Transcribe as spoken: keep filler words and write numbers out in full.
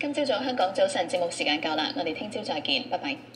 今朝早香港早晨節目時間夠啦，我哋聽朝再見，拜拜。